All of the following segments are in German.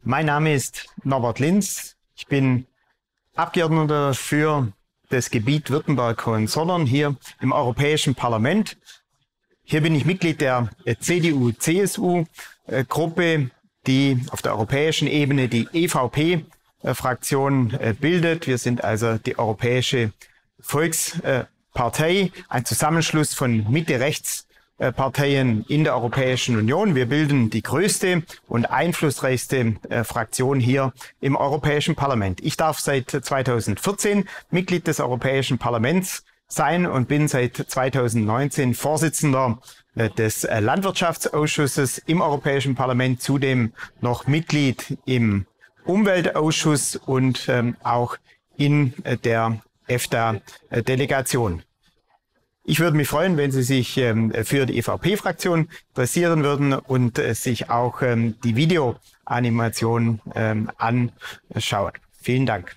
Mein Name ist Norbert Linz. Ich bin Abgeordneter für das Gebiet Württemberg-Hohenzollern hier im Europäischen Parlament. Hier bin ich Mitglied der CDU-CSU-Gruppe, die auf der europäischen Ebene die EVP-Fraktion bildet. Wir sind also die Europäische Volkspartei, ein Zusammenschluss von Mitte-Rechts-Parteien in der Europäischen Union. Wir bilden die größte und einflussreichste Fraktion hier im Europäischen Parlament. Ich darf seit 2014 Mitglied des Europäischen Parlaments sein und bin seit 2019 Vorsitzender des Landwirtschaftsausschusses im Europäischen Parlament, zudem noch Mitglied im Umweltausschuss und auch in der EFTA-Delegation. Ich würde mich freuen, wenn Sie sich für die EVP-Fraktion interessieren würden und sich auch die Videoanimation anschauen. Vielen Dank.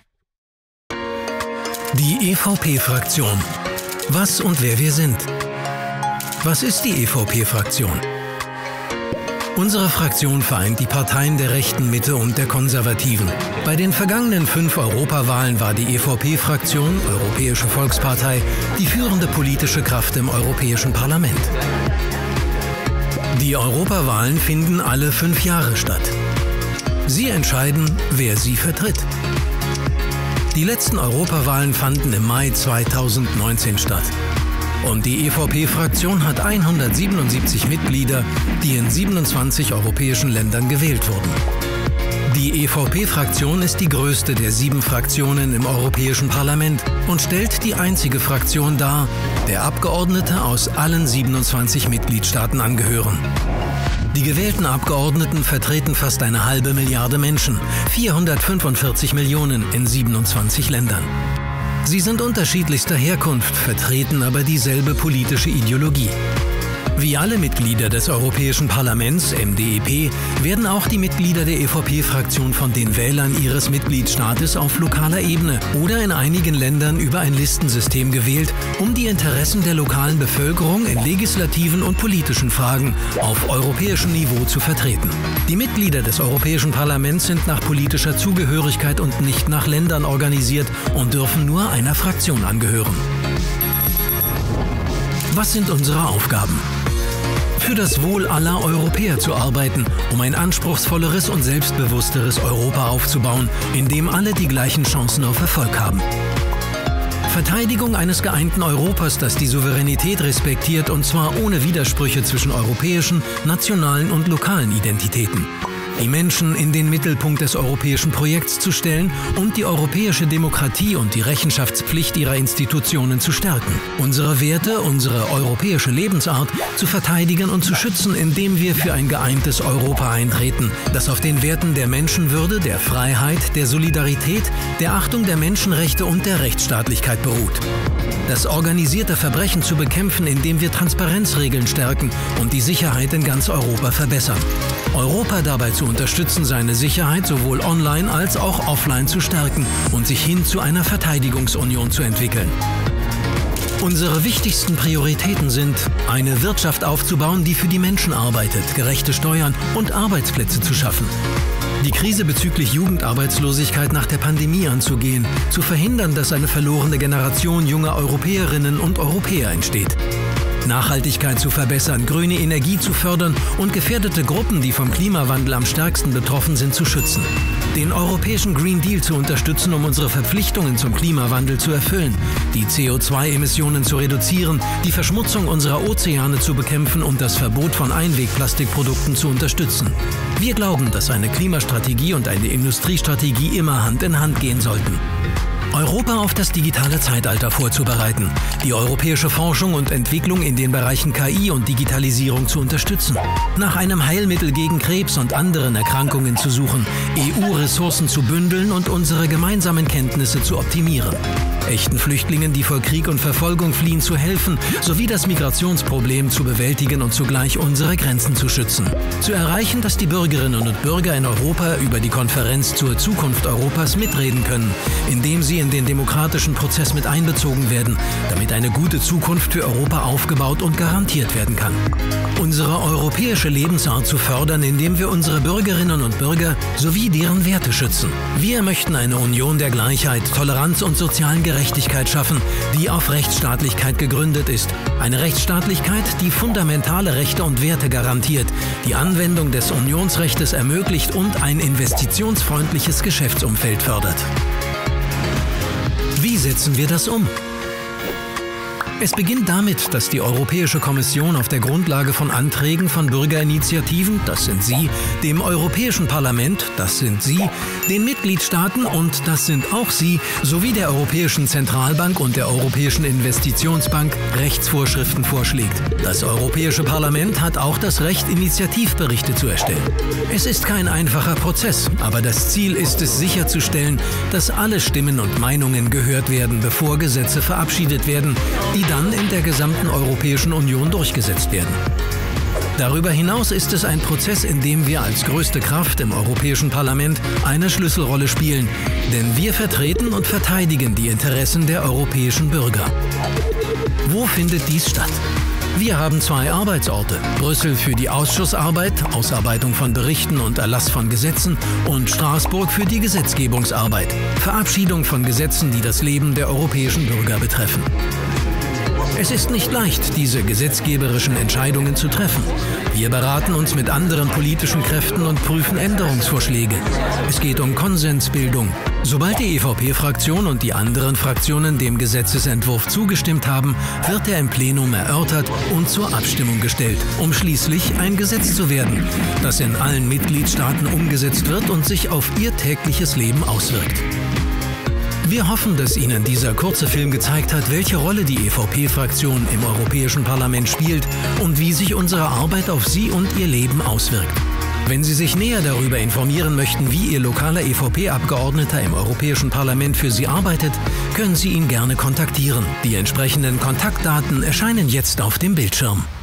Die EVP-Fraktion. Was und wer wir sind. Was ist die EVP-Fraktion? Unsere Fraktion vereint die Parteien der rechten Mitte und der Konservativen. Bei den vergangenen 5 Europawahlen war die EVP-Fraktion, Europäische Volkspartei, die führende politische Kraft im Europäischen Parlament. Die Europawahlen finden alle 5 Jahre statt. Sie entscheiden, wer sie vertritt. Die letzten Europawahlen fanden im Mai 2019 statt. Und die EVP-Fraktion hat 177 Mitglieder, die in 27 europäischen Ländern gewählt wurden. Die EVP-Fraktion ist die größte der 7 Fraktionen im Europäischen Parlament und stellt die einzige Fraktion dar, der Abgeordnete aus allen 27 Mitgliedstaaten angehören. Die gewählten Abgeordneten vertreten fast eine halbe Milliarde Menschen, 445 Millionen in 27 Ländern. Sie sind unterschiedlichster Herkunft, vertreten aber dieselbe politische Ideologie. Wie alle Mitglieder des Europäischen Parlaments, MdEP, werden auch die Mitglieder der EVP-Fraktion von den Wählern ihres Mitgliedstaates auf lokaler Ebene oder in einigen Ländern über ein Listensystem gewählt, um die Interessen der lokalen Bevölkerung in legislativen und politischen Fragen auf europäischem Niveau zu vertreten. Die Mitglieder des Europäischen Parlaments sind nach politischer Zugehörigkeit und nicht nach Ländern organisiert und dürfen nur einer Fraktion angehören. Was sind unsere Aufgaben? Für das Wohl aller Europäer zu arbeiten, um ein anspruchsvolleres und selbstbewussteres Europa aufzubauen, in dem alle die gleichen Chancen auf Erfolg haben. Verteidigung eines geeinten Europas, das die Souveränität respektiert, und zwar ohne Widersprüche zwischen europäischen, nationalen und lokalen Identitäten. Die Menschen in den Mittelpunkt des europäischen Projekts zu stellen und die europäische Demokratie und die Rechenschaftspflicht ihrer Institutionen zu stärken. Unsere Werte, unsere europäische Lebensart zu verteidigen und zu schützen, indem wir für ein geeintes Europa eintreten, das auf den Werten der Menschenwürde, der Freiheit, der Solidarität, der Achtung der Menschenrechte und der Rechtsstaatlichkeit beruht. Das organisierte Verbrechen zu bekämpfen, indem wir Transparenzregeln stärken und die Sicherheit in ganz Europa verbessern. Europa dabei zu unterstützen, seine Sicherheit sowohl online als auch offline zu stärken und sich hin zu einer Verteidigungsunion zu entwickeln. Unsere wichtigsten Prioritäten sind, eine Wirtschaft aufzubauen, die für die Menschen arbeitet, gerechte Steuern und Arbeitsplätze zu schaffen. Die Krise bezüglich Jugendarbeitslosigkeit nach der Pandemie anzugehen, zu verhindern, dass eine verlorene Generation junger Europäerinnen und Europäer entsteht. Nachhaltigkeit zu verbessern, grüne Energie zu fördern und gefährdete Gruppen, die vom Klimawandel am stärksten betroffen sind, zu schützen. Den europäischen Green Deal zu unterstützen, um unsere Verpflichtungen zum Klimawandel zu erfüllen, die CO2-Emissionen zu reduzieren, die Verschmutzung unserer Ozeane zu bekämpfen und das Verbot von Einwegplastikprodukten zu unterstützen. Wir glauben, dass eine Klimastrategie und eine Industriestrategie immer Hand in Hand gehen sollten. Europa auf das digitale Zeitalter vorzubereiten, die europäische Forschung und Entwicklung in den Bereichen KI und Digitalisierung zu unterstützen, nach einem Heilmittel gegen Krebs und anderen Erkrankungen zu suchen, EU-Ressourcen zu bündeln und unsere gemeinsamen Kenntnisse zu optimieren. echten Flüchtlingen, die vor Krieg und Verfolgung fliehen, zu helfen, sowie das Migrationsproblem zu bewältigen und zugleich unsere Grenzen zu schützen. Zu erreichen, dass die Bürgerinnen und Bürger in Europa über die Konferenz zur Zukunft Europas mitreden können, indem sie in den demokratischen Prozess mit einbezogen werden, damit eine gute Zukunft für Europa aufgebaut und garantiert werden kann. Unsere europäische Lebensart zu fördern, indem wir unsere Bürgerinnen und Bürger sowie deren Werte schützen. Wir möchten eine Union der Gleichheit, Toleranz und sozialen Gerechtigkeit schaffen, die auf Rechtsstaatlichkeit gegründet ist. Eine Rechtsstaatlichkeit, die fundamentale Rechte und Werte garantiert, die Anwendung des Unionsrechtes ermöglicht und ein investitionsfreundliches Geschäftsumfeld fördert. Wie setzen wir das um? Es beginnt damit, dass die Europäische Kommission auf der Grundlage von Anträgen von Bürgerinitiativen, das sind Sie, dem Europäischen Parlament, das sind Sie, den Mitgliedstaaten und das sind auch Sie, sowie der Europäischen Zentralbank und der Europäischen Investitionsbank Rechtsvorschriften vorschlägt. Das Europäische Parlament hat auch das Recht, Initiativberichte zu erstellen. Es ist kein einfacher Prozess, aber das Ziel ist es, sicherzustellen, dass alle Stimmen und Meinungen gehört werden, bevor Gesetze verabschiedet werden, die dann in der gesamten Europäischen Union durchgesetzt werden. Darüber hinaus ist es ein Prozess, in dem wir als größte Kraft im Europäischen Parlament eine Schlüsselrolle spielen, denn wir vertreten und verteidigen die Interessen der europäischen Bürger. Wo findet dies statt? Wir haben 2 Arbeitsorte: Brüssel für die Ausschussarbeit, Ausarbeitung von Berichten und Erlass von Gesetzen, und Straßburg für die Gesetzgebungsarbeit, Verabschiedung von Gesetzen, die das Leben der europäischen Bürger betreffen. Es ist nicht leicht, diese gesetzgeberischen Entscheidungen zu treffen. Wir beraten uns mit anderen politischen Kräften und prüfen Änderungsvorschläge. Es geht um Konsensbildung. Sobald die EVP-Fraktion und die anderen Fraktionen dem Gesetzesentwurf zugestimmt haben, wird er im Plenum erörtert und zur Abstimmung gestellt, um schließlich ein Gesetz zu werden, das in allen Mitgliedstaaten umgesetzt wird und sich auf ihr tägliches Leben auswirkt. Wir hoffen, dass Ihnen dieser kurze Film gezeigt hat, welche Rolle die EVP-Fraktion im Europäischen Parlament spielt und wie sich unsere Arbeit auf Sie und Ihr Leben auswirkt. Wenn Sie sich näher darüber informieren möchten, wie Ihr lokaler EVP-Abgeordneter im Europäischen Parlament für Sie arbeitet, können Sie ihn gerne kontaktieren. Die entsprechenden Kontaktdaten erscheinen jetzt auf dem Bildschirm.